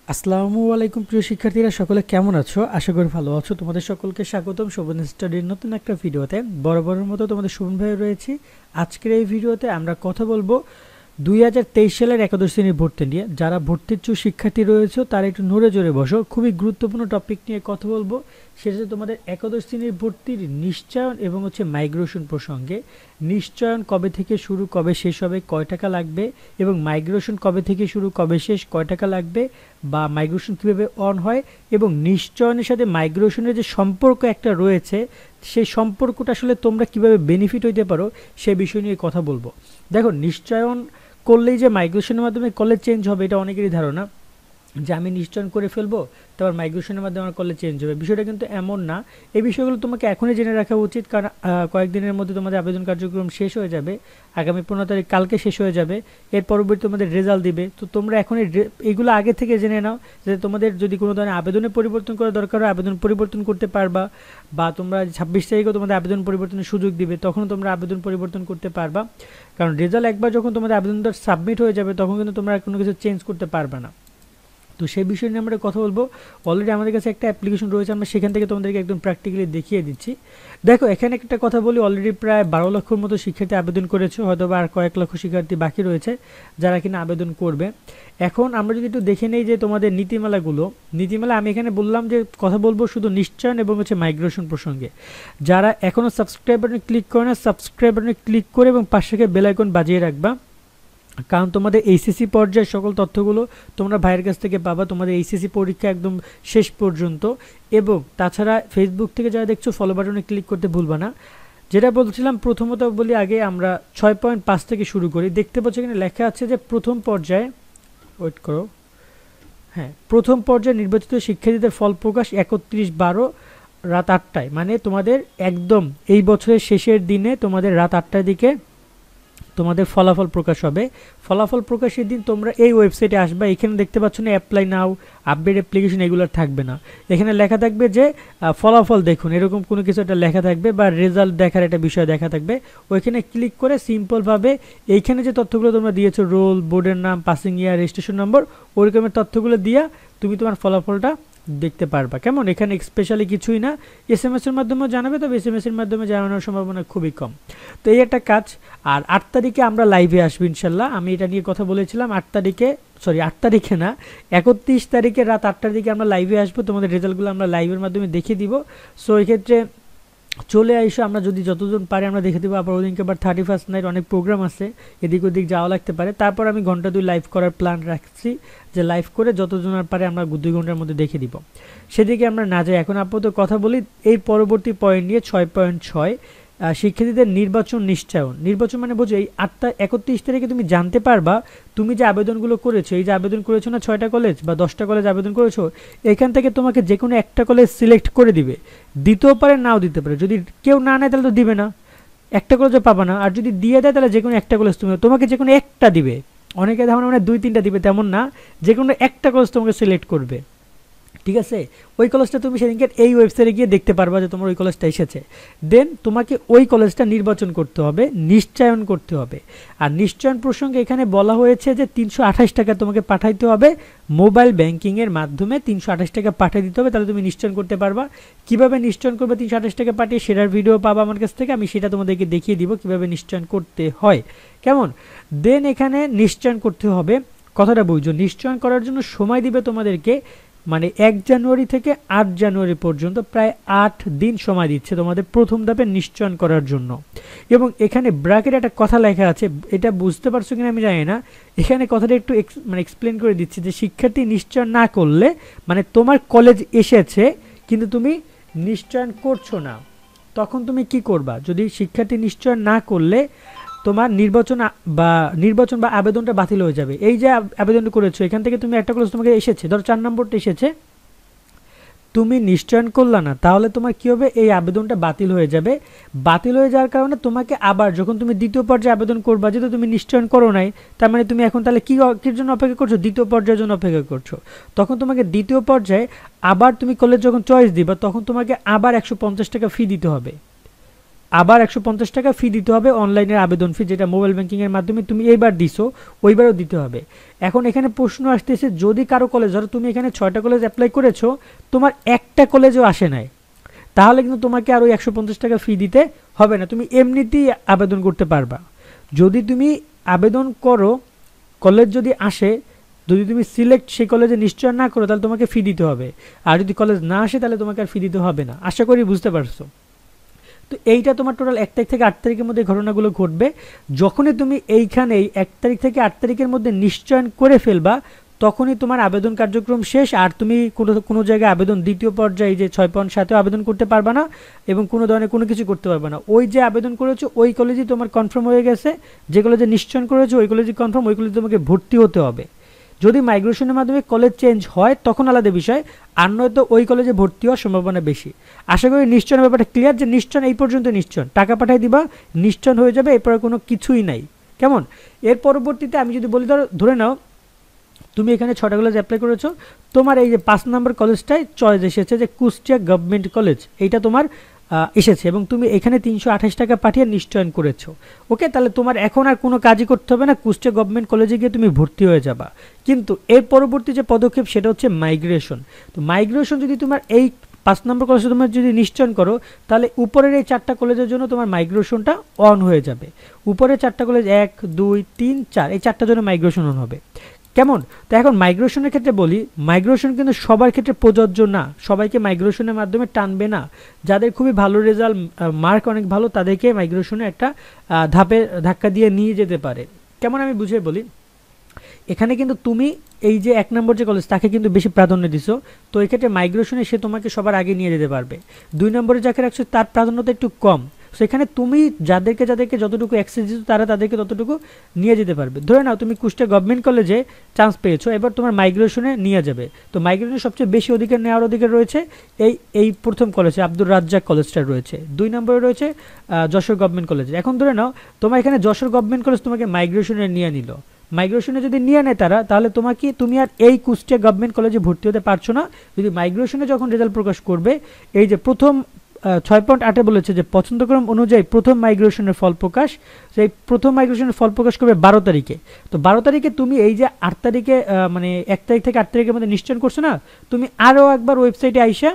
আসসালামু আলাইকুম প্রিয় শিক্ষার্থীরা, সকলে কেমন আছো? আশা করি ভালো আছো। তোমাদের সকলকে স্বাগতম শোভন স্টাডির নতুন একটা ভিডিওতে। বরাবরের মতো তোমাদের শোভন ভাই রয়েছি। আজকের এই ভিডিওতে আমরা কথা বলবো 2023 সালের একাদশ শ্রেণীর ভর্তি নিয়ে। যারা ভর্তিচ্ছু শিক্ষার্থী রয়েছে তারা একটু নড়ে জোরে বসো, খুবই গুরুত্বপূর্ণ টপিক নিয়ে কথা বলবো। সেটা হচ্ছে তোমাদের একাদশ শ্রেণীর ভর্তির নিশ্চয়ন এবং মাইগ্রেশন প্রসঙ্গে। নিশ্চয়ন কবে থেকে শুরু, কবে শেষ হবে, কয় টাকা লাগবে, এবং মাইগ্রেশন কবে থেকে শুরু, কবে শেষ, কয় টাকা লাগবে, বা মাইগ্রেশন কীভাবে অন হয়, এবং নিশ্চয়নের সাথে মাইগ্রেশনের যে সম্পর্ক একটা রয়েছে সেই সম্পর্কটা আসলে তোমরা কিভাবে বেনিফিট হইতে পারো সে বিষয় নিয়ে কথা বলবো। দেখো, নিশ্চয়ন করলেই যে মাইগ্রেশনের মাধ্যমে কলেজ চেঞ্জ হবে এটা অনেকেরই ধারণা, যে আমি নিশ্চয়ন করে ফেলবো তারপর মাইগ্রেশনের মাধ্যমে আমার কলেজ চেঞ্জ হবে। বিষয়টা কিন্তু এমন না। এই বিষয়গুলো তোমাকে এখনই জেনে রাখা উচিত, কারণ কয়েকদিনের মধ্যে তোমাদের আবেদন কার্যক্রম শেষ হয়ে যাবে। আগামী 15 তারিখ কালকে শেষ হয়ে যাবে। এর পরবর্তী তোমাদের রেজাল্ট দিবে। তো তোমরা এখন এইগুলো আগে থেকে জেনে নাও, যে তোমাদের যদি কোনো ধরনের আবেদনে পরিবর্তন করা দরকার হয় আবেদন পরিবর্তন করতে পারবা, বা তোমরা 26 তারিখেও তোমাদের আবেদন পরিবর্তনের সুযোগ দিবে, তখন তোমরা আবেদন পরিবর্তন করতে পারবা। কারণ রেজাল্ট একবার যখন তোমাদের আবেদনটা সাবমিট হয়ে যাবে তখন কিন্তু তোমরা কোনো কিছু চেঞ্জ করতে পারবে না। তো সেই বিষয় নিয়ে আমরা কথা বলবো। অলরেডি আমাদের কাছে একটা অ্যাপ্লিকেশন রয়েছে, আমরা সেখান থেকে তোমাদেরকে একদম প্র্যাকটিক্যালি দেখিয়ে দিচ্ছি। দেখো, এখানে একটা কথা বলি, অলরেডি প্রায় 12 লক্ষর মতো শিক্ষার্থী আবেদন করেছে, হয়তো বা আর কয়েক লক্ষ শিক্ষার্থী বাকি রয়েছে যারা কিনা আবেদন করবে। এখন আমরা যদি একটু দেখে নেই যে তোমাদের নীতিমালা আমি এখানে বললাম যে কথা বলবো শুধু নিশ্চয়ন এবং মাইগ্রেশন প্রসঙ্গে। যারা এখনও সাবস্ক্রাইব বাটনে ক্লিক করে না, সাবস্ক্রাইব বাটনে ক্লিক করে এবং পাশে বেল আইকন বাজিয়ে রাখবা, কারণ তোমাদের এইচএসসি পর্যায়ের সকল তথ্যগুলো তোমরা ভাইয়ের কাছ থেকে পাবা তোমাদের এইচএসসি পরীক্ষা একদম শেষ পর্যন্ত। এবং তাছাড়া ফেসবুক থেকে যারা দেখছো ফলো বাটনে ক্লিক করতে ভুলবা না। যেটা বলছিলাম, প্রথমত বলি আগে আমরা 6.5 থেকে শুরু করি। দেখতে পাচ্ছ এখানে লেখা আছে যে প্রথম পর্যায়ে প্রথম পর্যায়ে নির্বাচিত শিক্ষার্থীদের ফল প্রকাশ 31/12 রাত 8টায়, মানে তোমাদের একদম এই বছরের শেষের দিনে তোমাদের রাত 8টার দিকে তোমাদের ফলাফল প্রকাশ হবে। ফলাফল প্রকাশের দিন তোমরা এই ওয়েবসাইটে আসবা। এখানে দেখতে পাচ্ছ না অ্যাপ্লাই নাও, আপডেট অ্যাপ্লিকেশন, এগুলো থাকবে না। এখানে লেখা থাকবে যে ফলাফল দেখুন, এরকম কোনো কিছু একটা লেখা থাকবে, বা রেজাল্ট দেখার একটা বিষয় দেখা থাকবে। ওইখানে ক্লিক করে সিম্পলভাবে এইখানে যে তথ্যগুলো তোমরা দিয়েছো, রোল, বোর্ডের নাম, পাসিং ইয়ার, রেজিস্ট্রেশন নম্বর, ওইরকমের তথ্যগুলো দিয়া তুমি তোমার ফলাফলটা দেখতে পারবা। কেমন, এখানে স্পেশালি কিছুই না। SMS এর মাধ্যমেও জানাবে, তবে SMS এর মাধ্যমে জানানোর সম্ভাবনা খুবই কম। তো এই একটা কাজ। আর 8 তারিখে আমরা লাইভে আসবো ইনশাল্লাহ। আমি এটা নিয়ে কথা বলেছিলাম 8 তারিখে না, 31 তারিখে রাত 8টার দিকে আমরা লাইভে আসবো। তোমাদের রেজাল্টগুলো আমরা লাইভের মাধ্যমে দেখিয়ে দিব। সো এক্ষেত্রে চলে আইসো, আমরা যদি যতজন পারে আমরা দেখে দেবো। আবার ওদিনকে আবার 31st নাইট অনেক প্রোগ্রাম আছে, এদিক ওদিক যাওয়া লাগতে পারে। তারপর আমি ঘন্টা 2 লাইভ করার প্ল্যান রাখছি, যে লাইভ করে যতজনের পারে আমরা 2 ঘন্টার মধ্যে দেখে দিব। সেদিকে আমরা না যাই, এখন আপাতত কথা বলি এই পরবর্তী পয়েন্ট নিয়ে। 6.6 শিক্ষার্থীদের নির্বাচন নিশ্চয়ন মানে বোঝো এই 31 তারিখে তুমি জানতে পারবা তুমি যে আবেদনগুলো করেছো, এই যে আবেদন করেছো না 6টা কলেজ বা 10টা কলেজ আবেদন করেছো, এখান থেকে তোমাকে যে কোনো একটা কলেজ সিলেক্ট করে দিবে। দিতেও পারে, নাও দিতে পারে। যদি কেউ না নেয় তাহলে তো দিবে না, একটা কলেজও পাবা না। আর যদি দিয়ে দেয় তাহলে যে কোনো একটা কলেজ তোমাকে যে কোনো একটা দিবে। অনেকে ধারণা মানে 2-3টা দিবে, তেমন না, যে কোনো একটা কলেজ তোমাকে সিলেক্ট করবে। ঠিক আছে, ওই কলেজটা তুমি সেদিনকে এই ওয়েবসাইটে গিয়ে দেখতে পারবা যে তোমার ওই কলেজটা এসেছে। দেন তোমাকে ওই কলেজটা নির্বাচন করতে হবে, নিশ্চয়ন করতে হবে। আর নিশ্চয়ন প্রসঙ্গে এখানে বলা হয়েছে যে 328 টাকা তোমাকে পাঠাইতে হবে মোবাইল ব্যাংকিংয়ের মাধ্যমে। 328 টাকা পাঠিয়ে দিতে হবে, তাহলে তুমি নিশ্চয়ন করতে পারবা। কিভাবে নিশ্চয়ন করবে 328 টাকা পাঠিয়ে, সেটার ভিডিও পাবা আমার কাছ থেকে। আমি সেটা তোমাদেরকে দেখিয়ে দিব কিভাবে নিশ্চয়ন করতে হয়। কেমন, দেন এখানে নিশ্চয়ন করতে হবে, কথাটা বুঝছো। নিশ্চয়ন করার জন্য সময় দিবে তোমাদেরকে, মানে 1 জানুয়ারি থেকে 8 জানুয়ারি পর্যন্ত প্রায় 8 দিন সময় দিচ্ছে তোমাদের প্রথম ধাপে নিশ্চয়ন করার জন্য। এবং এখানে ব্র্যাকেটে একটা কথা লেখা আছে, এটা বুঝতে পারছো কিনা আমি জানি না। এখানে কথাটা একটু এক্সপ্লেন করে দিচ্ছি, যে শিক্ষার্থী নিশ্চয়ন না করলে, মানে তোমার কলেজ এসেছে কিন্তু তুমি নিশ্চয়ন করছো না, তখন তুমি কি করবা? যদি শিক্ষার্থী নিশ্চয়ন না করলে তোমার নির্বাচন বা আবেদনটা বাতিল হয়ে যাবে। এই যে আবেদনটা করেছো, এখান থেকে তুমি একটা কলেজ তোমাকে এসেছে, ধরো 4 নম্বরটা এসেছে, তুমি নিশ্চয়ন করলা না, তাহলে তোমার কি হবে? এই আবেদনটা বাতিল হয়ে যাবে। বাতিল হয়ে যাওয়ার কারণে তোমাকে আবার যখন তুমি দ্বিতীয় পর্যায়ে আবেদন করবা, যেহেতু তুমি নিশ্চয়ন করো নাই, তার মানে তুমি এখন তাহলে কির জন্য অপেক্ষা করছো? দ্বিতীয় পর্যায়ের জন্য অপেক্ষা করছো। তখন তোমাকে দ্বিতীয় পর্যায়ে আবার তুমি কলেজ যখন চয়েস দিবা, তখন তোমাকে আবার 150 টাকা ফি দিতে হবে। আবার 150 টাকা ফি দিতে হবে অনলাইনের আবেদন ফি, যেটা মোবাইল ব্যাংকিংয়ের মাধ্যমে তুমি এইবার দিছো ওইবারও দিতে হবে। এখন এখানে প্রশ্ন আসতেছে, যদি কারো কলেজ, ধরো তুমি এখানে 6টা কলেজ অ্যাপ্লাই করেছো, তোমার একটা কলেজও আসে নাই, তাহলে কিন্তু তোমাকে আর ওই 150 টাকা ফি দিতে হবে না, তুমি এমনিতেই আবেদন করতে পারবা। যদি তুমি আবেদন করো, কলেজ যদি আসে, যদি তুমি সিলেক্ট সেই কলেজে নিশ্চয় না করো, তাহলে তোমাকে ফি দিতে হবে। আর যদি কলেজ না আসে, তাহলে তোমাকে আর ফি দিতে হবে না। আশা করি বুঝতে পারছো। তো এইটা তোমার টোটাল 1 তারিখ থেকে 8 তারিখের মধ্যে ঘটনাগুলো ঘটবে। যখনই তুমি এইখানেই 1 তারিখ থেকে 8 তারিখের মধ্যে নিশ্চয়ন করে ফেলবা, তখনই তোমার আবেদন কার্যক্রম শেষ। আর তুমি কোনো জায়গায় আবেদন দ্বিতীয় পর্যায়ে যে 6.7 আবেদন করতে পারবা না, এবং কোনো ধরনের কোনো কিছু করতে পারবে না। ওই যে আবেদন করেছো ওই কলেজই তোমার কনফার্ম হয়ে গেছে, যে কলেজে নিশ্চয়ন করেছো ওই কলেজই কনফার্ম, ওই কলেজে তোমাকে ভর্তি হতে হবে। যদি মাইগ্রেশনের মাধ্যমে কলেজ চেঞ্জ হয় তখন আলাদা বিষয়, আর নয়তো ওই কলেজে ভর্তি হওয়ার সম্ভাবনা বেশি। আশা করি নিশ্চয়নের ব্যাপারটা ক্লিয়ার, যে নিশ্চয় এই পর্যন্ত নিশ্চয় টাকা পাঠিয়ে দিবা, নিশ্চয় হয়ে যাবে, এরপরে কোনো কিছুই নাই। কেমন? এর পরবর্তীতে আমি যদি বলি, ধরে নাও তুমি এখানে 6টা কলেজ অ্যাপ্লাই করেছো, তোমার এই যে 5 নম্বর কলেজটাই চয়েস এসেছে যে কুষ্টিয়া গভর্নমেন্ট কলেজ, এইটা তোমার এসেছে, এবং তুমি এখানে 328 টাকা পাঠিয়ে নিশ্চয়ন করেছো। ওকে, তাহলে তোমার এখন আর কোনো কাজই করতে হবে না, কুষ্টিয়া গভর্নমেন্ট কলেজে গিয়ে তুমি ভর্তি হয়ে যাবা। কিন্তু এর পরবর্তী যে পদক্ষেপ সেটা হচ্ছে মাইগ্রেশন। তো মাইগ্রেশন যদি তোমার এই 5 নম্বর কলেজে তোমার যদি নিশ্চয়ন করো, তাহলে উপরের এই 4টা কলেজের জন্য তোমার মাইগ্রেশনটা অন হয়ে যাবে। উপরের 4টা কলেজ 1 2 3 4, এই 4টার জন্য মাইগ্রেশন অন হবে। কেমন? তো এখন মাইগ্রেশনের ক্ষেত্রে বলি, মাইগ্রেশন কিন্তু সবার ক্ষেত্রে প্রযোজ্য না, সবাইকে মাইগ্রেশনের মাধ্যমে টানবে না। যাদের খুবই ভালো রেজাল্ট, মার্ক অনেক ভালো, তাদেরকে মাইগ্রেশনে একটা ধাক্কা দিয়ে নিয়ে যেতে পারে। কেমন আমি বুঝিয়ে বলি, এখানে কিন্তু তুমি এই যে 1 নম্বর যে কলেজ তাকে কিন্তু বেশি প্রাধান্য দিছো, তো এই ক্ষেত্রে মাইগ্রেশনে সে তোমাকে সবার আগে নিয়ে যেতে পারবে। 2 নম্বরে যাকে রাখছো তার প্রাধান্যতা একটু কম, সেখানে তুমি যাদেরকে যতটুকু অ্যাক্সেস দিচ্ছ তারা তাদেরকে ততটুকু নিয়ে যেতে পারবে। ধরে নাও তুমি কুষ্টিয়া গভর্নমেন্ট কলেজে চান্স পেয়েছো, এবার তোমার মাইগ্রেশনে নিয়ে যাবে। তো মাইগ্রেশনে সবচেয়ে বেশি অধিকার নেওয়ার অধিকার রয়েছে এই প্রথম কলেজে আব্দুর রাজ্জাক কলেজটা রয়েছে, 2 নম্বরে রয়েছে যশোর গভর্নমেন্ট কলেজে। এখন ধরে নাও তোমার এখানে যশোর গভর্নমেন্ট কলেজ তোমাকে মাইগ্রেশনে নিয়ে নিল, মাইগ্রেশনে যদি নিয়ে নেয় তারা, তাহলে তুমি আর এই কুষ্টিয়া গভর্নমেন্ট কলেজে ভর্তি হতে পারছো না। যদি মাইগ্রেশনে যখন রেজাল্ট প্রকাশ করবে, এই যে প্রথম 6.8 বলেছে যে পছন্দক্রম অনুযায়ী প্রথম মাইগ্রেশনের ফল প্রকাশ, সেই প্রথম মাইগ্রেশনের ফল প্রকাশ করবে 12 তারিখে। তো 12 তারিখে তুমি এই যে 8 তারিখে মানে 1 তারিখ থেকে 8 তারিখের মধ্যে নিশ্চয়ন করছো না, তুমি আরও একবার ওয়েবসাইটে আইসা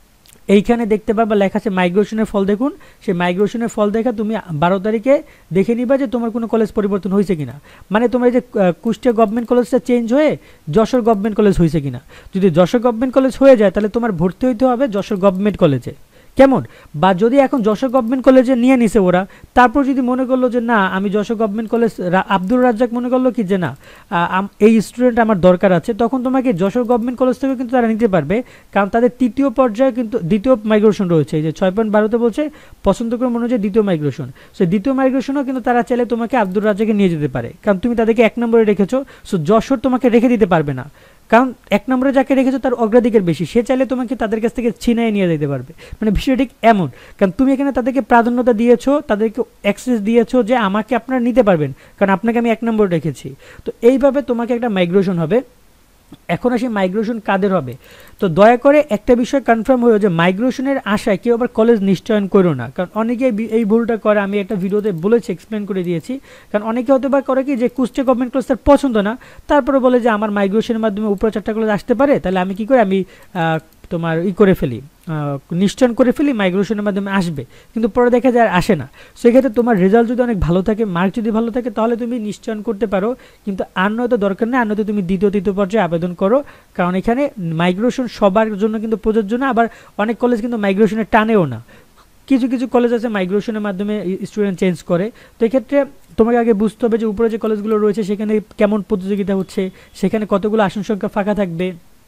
এইখানে দেখতে পারবা লেখা আছে মাইগ্রেশনের ফল দেখুন, সেই মাইগ্রেশনের ফল দেখা তুমি 12 তারিখে দেখে নিবা যে তোমার কোনো কলেজ পরিবর্তন হয়েছে কিনা, মানে তোমার এই যে কুষ্টিয়া গভর্নমেন্ট কলেজটা চেঞ্জ হয়ে যশোর গভর্নমেন্ট কলেজ হয়েছে কিনা। যদি যশোর গভর্নমেন্ট কলেজ হয়ে যায়, তাহলে তোমার ভর্তি হইতে হবে যশোর গভর্নমেন্ট কলেজে। কেমন? বা যদি এখন যশোর গভর্নমেন্ট কলেজে নিয়ে নিছে ওরা, তারপর যদি মনে করলো যে না আমি যশোর গভর্নমেন্ট কলেজ, আব্দুর রাজ্জাক মনে করলো কি যে না এই স্টুডেন্ট আমার দরকার আছে, তখন তোমাকে যশোর গভর্নমেন্ট কলেজ থেকে কিন্তু তারা নিতে পারবে, কারণ তাদের তৃতীয় পর্যায়ে কিন্তু দ্বিতীয় মাইগ্রেশন রয়েছে। এই যে 6.12তে বলছে পছন্দক্রম অনুযায়ী দ্বিতীয় মাইগ্রেশন, সো দ্বিতীয় মাইগ্রেশনও কিন্তু তারা চাইলে তোমাকে আব্দুর রাজ্জাকে নিয়ে যেতে পারে, কারণ তুমি তাদেরকে 1 নম্বরে রেখেছো। সো যশোর তোমাকে রেখে দিতে পারবে না, কারণ 1 নম্বরে যাকে রেখেছো তার অগ্রাধিকার বেশি, সে চাইলে তোমাকে তাদের কাছ থেকে ছিনিয়ে নিয়ে যেতে পারবে। মানে বিষয়টা ঠিক এমন, কারণ তুমি এখানে তাদেরকে প্রাধান্যতা দিয়েছো, তাদেরকে অ্যাক্সেস দিয়েছো যে আমাকে আপনারা নিতে পারবেন, কারণ আপনাকে আমি 1 নম্বরে রেখেছি। তো এইভাবে তোমাকে একটা মাইগ্রেশন হবে। এখন আসি মাইগ্রেশন কাদের হবে। তো দয়া করে একটা বিষয় কনফার্ম হয়ে যে মাইগ্রেশনের আশায় কেউ আবার কলেজ নিশ্চয়ন করো না, কারণ অনেকে এই ভুলটা করে, আমি একটা ভিডিওতে বলেছি, এক্সপ্লেন করে দিয়েছি। কারণ অনেকে হতে পারে করে কি যে কুষ্টিয়া গভর্নমেন্ট কলেজ তার পছন্দ না, তারপরে বলে যে আমার মাইগ্রেশনের মাধ্যমে উপরে 4টা কলেজ আসতে পারে, তাহলে আমি কি করি, আমি তোমার করে ফেলি, নিশ্চয়ন করে ফেলি, মাইগ্রেশনের মাধ্যমে আসবে, কিন্তু পরে দেখা যায় আর আসে না। সেক্ষেত্রে তোমার রেজাল্ট যদি অনেক ভালো থাকে, মার্ক যদি ভালো থাকে, তাহলে তুমি নিশ্চয়ন করতে পারো, কিন্তু আর নয়তো দরকার নেই, আর নয়তো তুমি দ্বিতীয় তৃতীয় পর্যায়ে আবেদন করো, কারণ এখানে মাইগ্রেশন সবার জন্য কিন্তু প্রযোজ্য না, আবার অনেক কলেজ কিন্তু মাইগ্রেশনে টানেও না। কিছু কিছু কলেজ আছে মাইগ্রেশনের মাধ্যমে স্টুডেন্ট চেঞ্জ করে। তো এক্ষেত্রে তোমাকে আগে বুঝতে হবে যে উপরে যে কলেজগুলো রয়েছে সেখানে কেমন প্রতিযোগিতা হচ্ছে, সেখানে কতগুলো আসন সংখ্যা ফাঁকা থাকবে,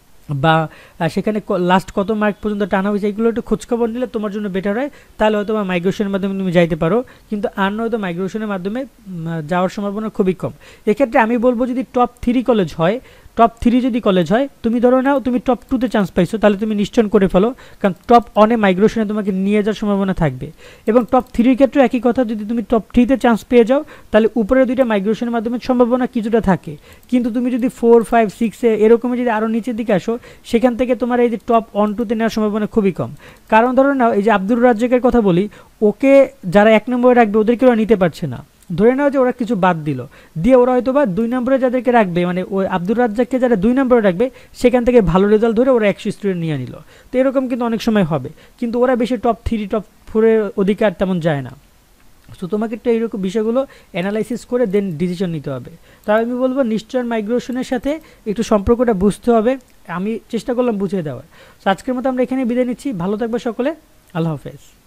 বা সেখানে লাস্ট কত মার্ক পর্যন্ত টানা হয়েছে, এইগুলো একটু খোঁজখবর নিলে তোমার জন্য বেটার হয়, তাহলে হয়তো বা মাইগ্রেশনের মাধ্যমে তুমি যাইতে পারো, কিন্তু আর নয়তো মাইগ্রেশনের মাধ্যমে যাওয়ার সম্ভাবনা খুবই কম। এক্ষেত্রে আমি বলবো যদি টপ 3 কলেজ হয়, টপ 3 যদি কলেজ হয়, তুমি ধরো নাও তুমি টপ 2-তে চান্স পাইছো, তাহলে তুমি নিশ্চয়ই করে ফেলো, কারণ টপ 1-এ মাইগ্রেশনে তোমাকে নিয়ে যাওয়ার সম্ভাবনা থাকবে। এবং টপ 3-র ক্ষেত্রে একই কথা, যদি তুমি টপ 3-তে চান্স পেয়ে যাও তাহলে উপরের 2টা মাইগ্রেশনের মাধ্যমে সম্ভাবনা কিছুটা থাকে। কিন্তু তুমি যদি 4, 5, 6-এ এরকমই যদি আরও নিচের দিকে আসো, সেখান থেকে তোমার এই যে টপ 1-2-তে নেওয়ার সম্ভাবনা খুবই কম। কারণ ধরো নাও এই যে আব্দুর রাজ্জাকের কথা বলি, ওকে যারা 1 নম্বরে রাখবে ওদেরকে ওরা নিতে পারছে না। ধরে নাও যে ওরা কিছু বাদ দিল, দিয়ে ওরা হয়তো বা 2 নম্বরে যাদেরকে রাখবে, মানে ওই আব্দুর রাজ্জাককে যারা 2 নম্বরে রাখবে সেখান থেকে ভালো রেজাল্ট ধরে ওরা 100 স্টুডেন্ট নিয়ে নিল। তো এরকম কিন্তু অনেক সময় হবে, কিন্তু ওরা বেশি টপ 3, টপ 4-এর অধিকার তেমন যায় না। তো তোমাকে একটু এইরকম বিষয়গুলো অ্যানালাইসিস করে দেন ডিসিশন নিতে হবে। তাই আমি বলবো নিশ্চয় মাইগ্রেশনের সাথে একটু সম্পর্কটা বুঝতে হবে। আমি চেষ্টা করলাম বুঝিয়ে দেওয়ার। তো আজকের মতো আমরা এখানে বিদায় নিচ্ছি। ভালো থাকবে সকলে। আল্লাহ হাফেজ।